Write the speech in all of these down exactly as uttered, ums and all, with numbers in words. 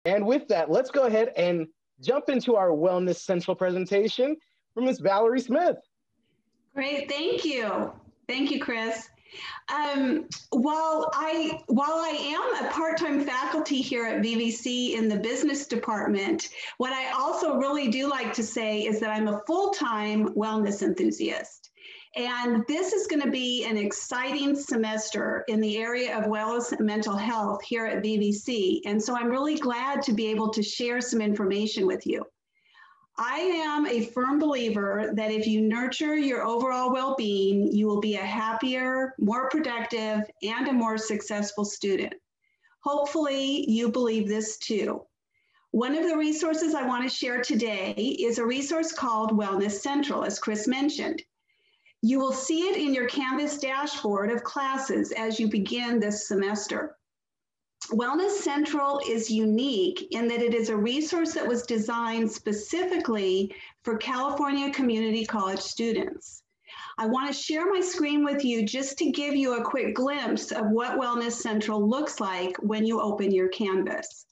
And with that, let's go ahead and jump into our Wellness Central presentation from Miz Valerie Smith. Great, thank you. Thank you, Chris. Um, while I while I am a part-time faculty here at V V C in the business department, what I also really do like to say is that I'm a full-time wellness enthusiast. And this is going to be an exciting semester in the area of wellness and mental health here at V V C. And so I'm really glad to be able to share some information with you. I am a firm believer that if you nurture your overall well-being, you will be a happier, more productive, and a more successful student. Hopefully, you believe this too. One of the resources I want to share today is a resource called Wellness Central, as Chris mentioned. You will see it in your Canvas dashboard of classes as you begin this semester. Wellness Central is unique in that it is a resource that was designed specifically for California community college students. I want to share my screen with you just to give you a quick glimpse of what Wellness Central looks like when you open your Canvas.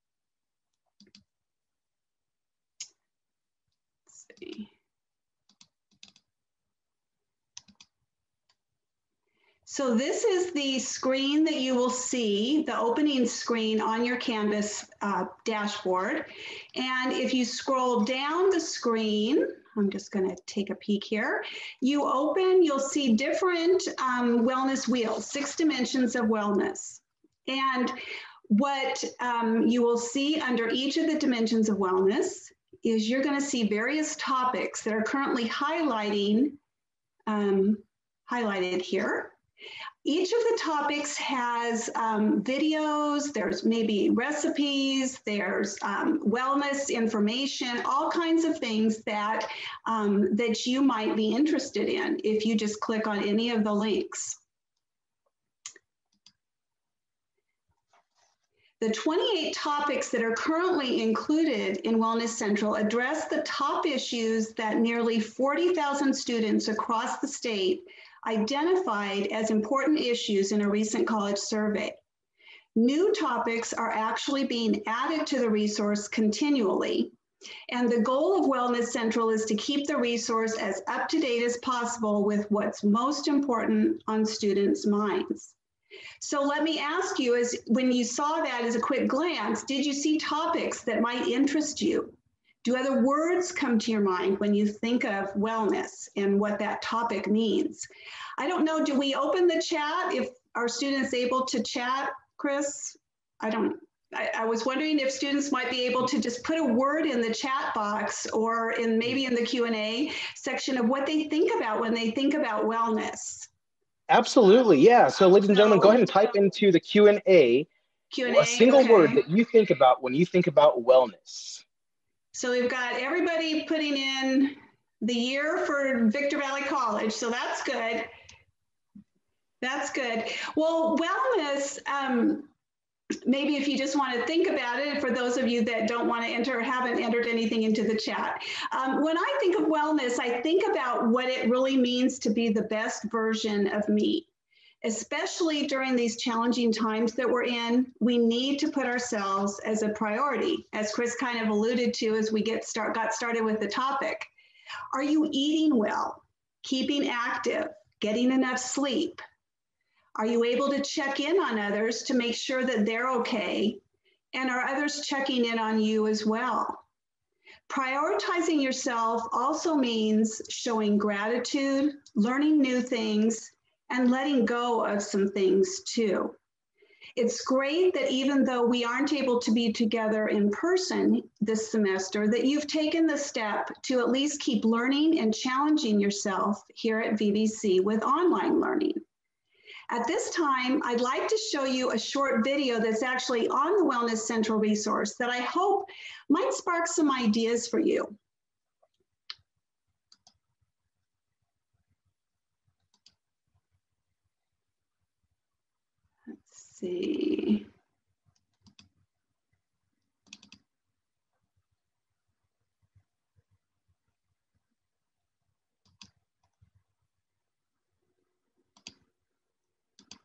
Let's see. So this is the screen that you will see, the opening screen on your Canvas uh, dashboard. And if you scroll down the screen, I'm just going to take a peek here. You open, you'll see different um, wellness wheels, six dimensions of wellness. And what um, you will see under each of the dimensions of wellness is you're going to see various topics that are currently highlighting, um, highlighted here. Each of the topics has um, videos, there's maybe recipes, there's um, wellness information, all kinds of things that, um, that you might be interested in if you just click on any of the links. The twenty-eight topics that are currently included in Wellness Central address the top issues that nearly forty thousand students across the state identified as important issues in a recent college survey. New topics are actually being added to the resource continually, and the goal of Wellness Central is to keep the resource as up-to-date as possible with what's most important on students' minds. So let me ask you, as when you saw that as a quick glance, did you see topics that might interest you? Do other words come to your mind when you think of wellness and what that topic means? I don't know, do we open the chat if our students able to chat, Chris? I don't, I, I was wondering if students might be able to just put a word in the chat box or in maybe in the Q and A section of what they think about when they think about wellness. Absolutely, yeah. So ladies and gentlemen, go ahead and type into the Q and A Q and A, a single okay. word that you think about when you think about wellness. So we've got everybody putting in the year for Victor Valley College, so that's good. That's good. Well, wellness, um, maybe if you just want to think about it, for those of you that don't want to enter or haven't entered anything into the chat. Um, when I think of wellness, I think about what it really means to be the best version of me. Especially during these challenging times that we're in, we need to put ourselves as a priority, as Chris kind of alluded to as we get start, got started with the topic. Are you eating well, keeping active, getting enough sleep? Are you able to check in on others to make sure that they're okay? And are others checking in on you as well? Prioritizing yourself also means showing gratitude, learning new things, and letting go of some things too. It's great that even though we aren't able to be together in person this semester, that you've taken the step to at least keep learning and challenging yourself here at V V C with online learning. At this time, I'd like to show you a short video that's actually on the Wellness Central resource that I hope might spark some ideas for you. Let's see.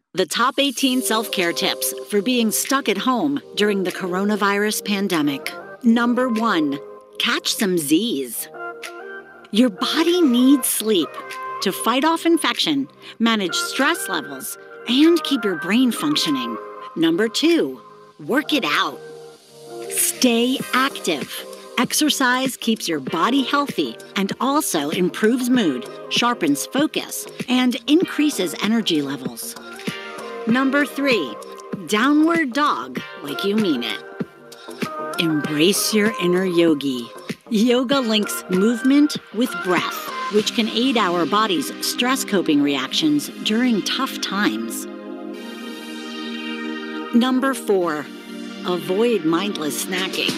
The top eighteen self-care tips for being stuck at home during the coronavirus pandemic. Number one, catch some Z's. Your body needs sleep to fight off infection, manage stress levels, and keep your brain functioning. Number two, work it out. Stay active. Exercise keeps your body healthy and also improves mood, sharpens focus, and increases energy levels. Number three, downward dog like you mean it. Embrace your inner yogi. Yoga links movement with breath, which can aid our body's stress coping reactions during tough times. Number four, avoid mindless snacking.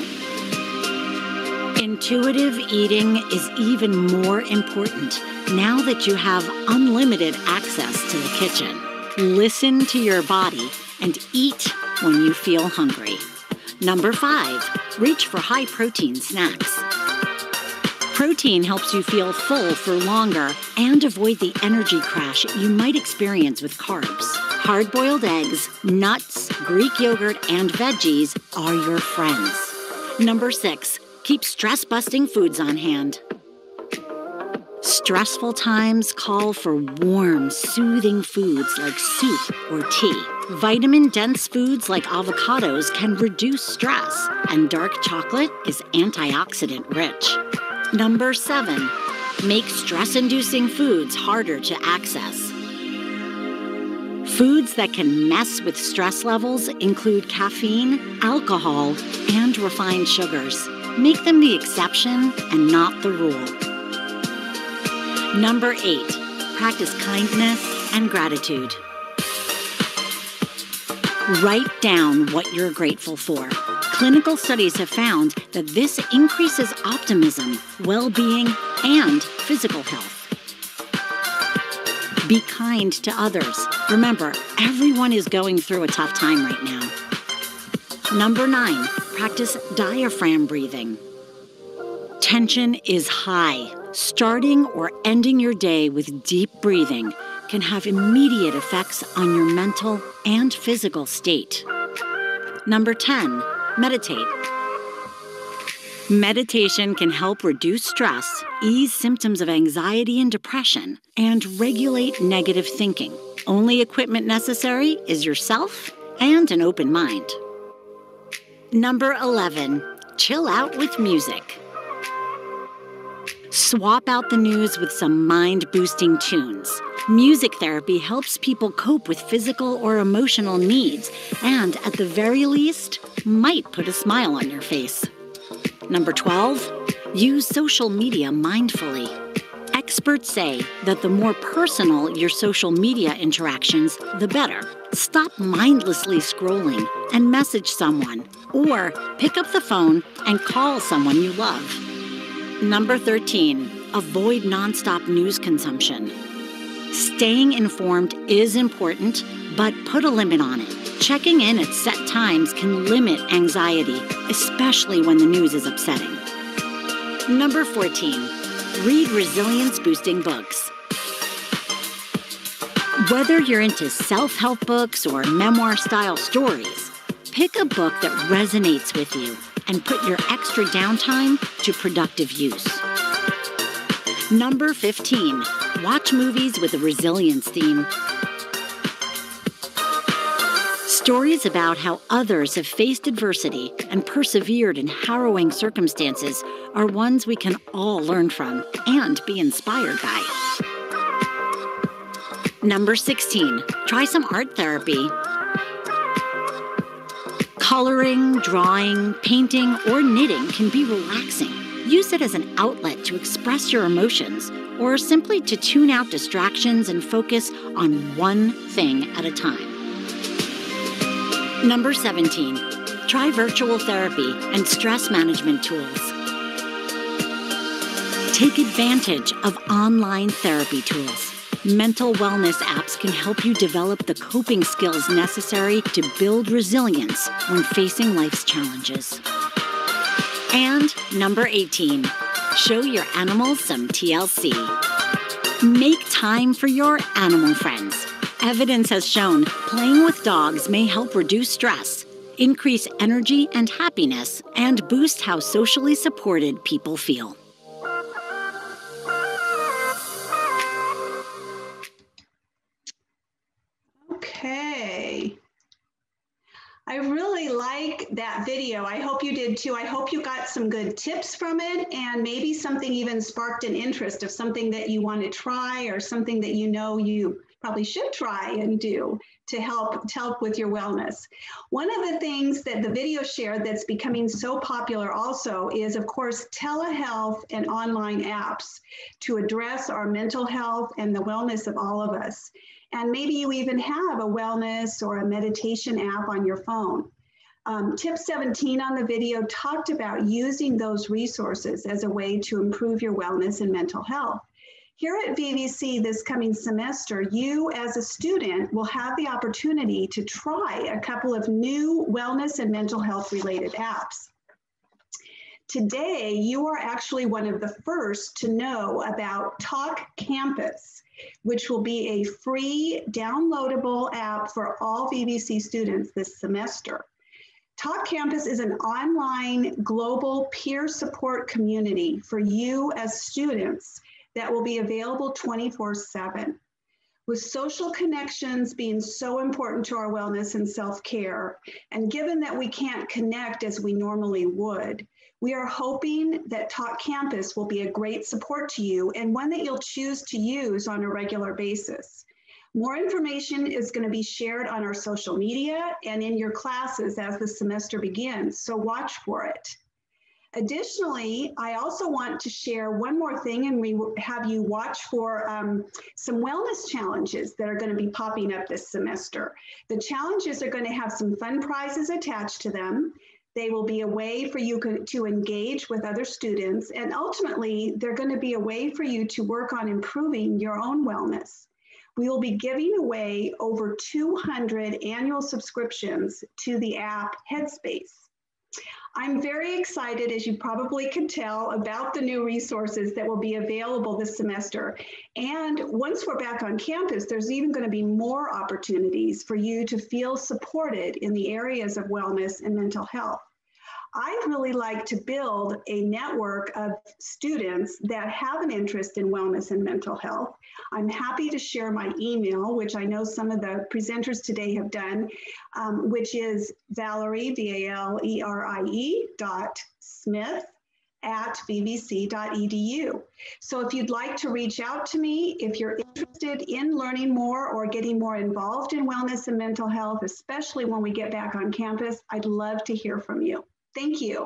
Intuitive eating is even more important now that you have unlimited access to the kitchen. Listen to your body and eat when you feel hungry. Number five, reach for high-protein snacks. Protein helps you feel full for longer and avoid the energy crash you might experience with carbs. Hard-boiled eggs, nuts, Greek yogurt, and veggies are your friends. Number six, keep stress-busting foods on hand. Stressful times call for warm, soothing foods like soup or tea. Vitamin-dense foods like avocados can reduce stress, and dark chocolate is antioxidant-rich. Number seven, make stress-inducing foods harder to access. Foods that can mess with stress levels include caffeine, alcohol, and refined sugars. Make them the exception and not the rule. Number eight, practice kindness and gratitude. Write down what you're grateful for. Clinical studies have found that this increases optimism, well-being, and physical health. Be kind to others. Remember, everyone is going through a tough time right now. Number nine, practice diaphragm breathing. Tension is high. Starting or ending your day with deep breathing can have immediate effects on your mental and physical state. Number ten, meditate. Meditation can help reduce stress, ease symptoms of anxiety and depression, and regulate negative thinking. Only equipment necessary is yourself and an open mind. Number eleven, chill out with music. Swap out the news with some mind-boosting tunes. Music therapy helps people cope with physical or emotional needs and, at the very least, might put a smile on your face. Number twelve, use social media mindfully. Experts say that the more personal your social media interactions, the better. Stop mindlessly scrolling and message someone, or pick up the phone and call someone you love. Number thirteen, avoid nonstop news consumption. Staying informed is important, but put a limit on it. Checking in at set times can limit anxiety, especially when the news is upsetting. Number fourteen, read resilience-boosting books. Whether you're into self-help books or memoir-style stories, pick a book that resonates with you and put your extra downtime to productive use. Number fifteen, watch movies with a resilience theme. Stories about how others have faced adversity and persevered in harrowing circumstances are ones we can all learn from and be inspired by. Number sixteen, try some art therapy. Coloring, drawing, painting, or knitting can be relaxing. Use it as an outlet to express your emotions or simply to tune out distractions and focus on one thing at a time. Number seventeen, try virtual therapy and stress management tools. Take advantage of online therapy tools. Mental wellness apps can help you develop the coping skills necessary to build resilience when facing life's challenges. And number eighteen, show your animals some T L C. Make time for your animal friends. Evidence has shown playing with dogs may help reduce stress, increase energy and happiness, and boost how socially supported people feel. Okay. I really like that video. I hope you did too. I hope you got some good tips from it, and maybe something even sparked an interest of something that you want to try, or something that you know you probably should try and do to help, to help with your wellness. One of the things that the video shared that's becoming so popular also is, of course, telehealth and online apps to address our mental health and the wellness of all of us. And maybe you even have a wellness or a meditation app on your phone. Um, tip seventeen on the video talked about using those resources as a way to improve your wellness and mental health. Here at V V C this coming semester, you as a student will have the opportunity to try a couple of new wellness and mental health related apps. Today, you are actually one of the first to know about Talk Campus, which will be a free downloadable app for all V V C students this semester. Talk Campus is an online global peer support community for you as students that will be available twenty-four seven. With social connections being so important to our wellness and self-care, and given that we can't connect as we normally would, we are hoping that Talk Campus will be a great support to you and one that you'll choose to use on a regular basis. More information is going to be shared on our social media and in your classes as the semester begins, so watch for it. Additionally, I also want to share one more thing, and we have you watch for um, some wellness challenges that are going to be popping up this semester. The challenges are going to have some fun prizes attached to them. They will be a way for you to engage with other students, and ultimately, they're going to be a way for you to work on improving your own wellness. We will be giving away over two hundred annual subscriptions to the app Headspace. I'm very excited, as you probably can tell, about the new resources that will be available this semester. And once we're back on campus, there's even going to be more opportunities for you to feel supported in the areas of wellness and mental health. I'd really like to build a network of students that have an interest in wellness and mental health. I'm happy to share my email, which I know some of the presenters today have done, um, which is Valerie, V A L E R I E dot Smith at v v c dot e d u. So if you'd like to reach out to me, if you're interested in learning more or getting more involved in wellness and mental health, especially when we get back on campus, I'd love to hear from you. Thank you.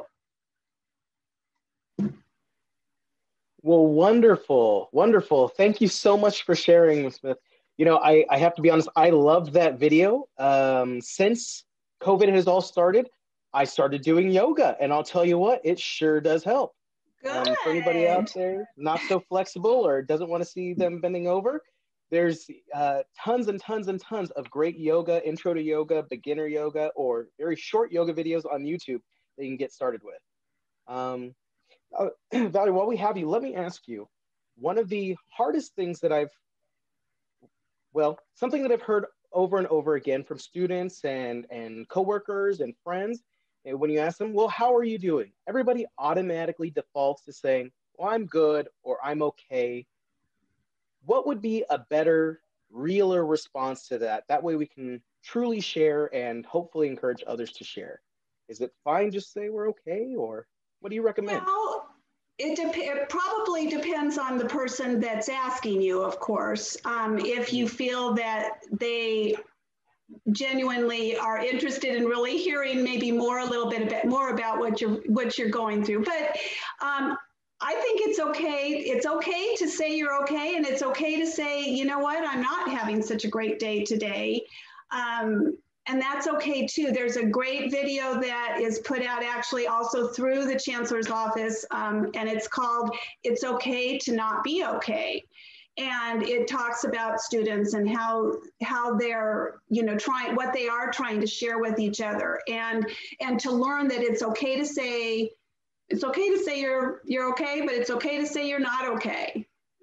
Well, wonderful, wonderful. Thank you so much for sharing, Miz Smith. You know, I, I have to be honest, I loved that video. Um, since COVID has all started, I started doing yoga, and I'll tell you what, it sure does help. Good. Um, for anybody out there not so flexible or doesn't want to see them bending over, there's uh, tons and tons and tons of great yoga, intro to yoga, beginner yoga, or very short yoga videos on YouTube that you can get started with. Um, uh, Valerie, while we have you, let me ask you, one of the hardest things that I've, well, something that I've heard over and over again from students and, and coworkers and friends, and when you ask them, well, how are you doing? Everybody automatically defaults to saying, well, I'm good, or I'm okay. What would be a better, realer response to that? That way we can truly share and hopefully encourage others to share. Is it fine just say we're okay, or what do you recommend? Well, it, de- it probably depends on the person that's asking you, of course. Um, if you feel that they genuinely are interested in really hearing maybe more, a little bit, a bit more about what you're what you're going through, but um, I think it's okay. It's okay to say you're okay, and it's okay to say, you know what, I'm not having such a great day today. Um, And that's okay too. There's a great video that is put out actually also through the Chancellor's office, um, and it's called It's Okay to Not Be Okay. And it talks about students and how how they're, you know, trying, what they are trying to share with each other, and and to learn that it's okay to say, it's okay to say you're you're okay, but it's okay to say you're not okay.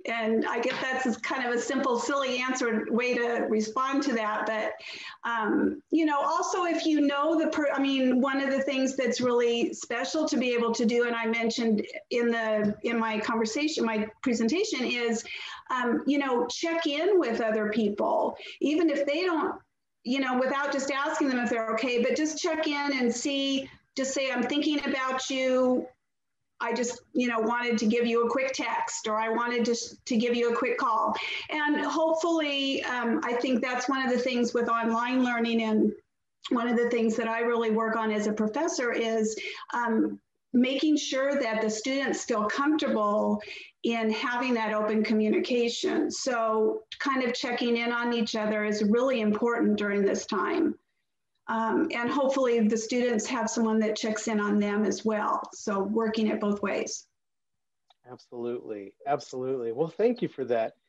And I guess that's kind of a simple, silly answer way to respond to that. But, um, you know, also if you know the, per I mean, one of the things that's really special to be able to do, and I mentioned in the, in my conversation, my presentation is, um, you know, check in with other people, even if they don't, you know, without just asking them if they're okay, but just check in and see, just say, I'm thinking about you. I just, you know, wanted to give you a quick text, or I wanted to, to give you a quick call. And hopefully, um, I think that's one of the things with online learning, and one of the things that I really work on as a professor is um, making sure that the students feel comfortable in having that open communication. So kind of checking in on each other is really important during this time. Um, and hopefully the students have someone that checks in on them as well. So working it both ways. Absolutely. Absolutely. Well, thank you for that.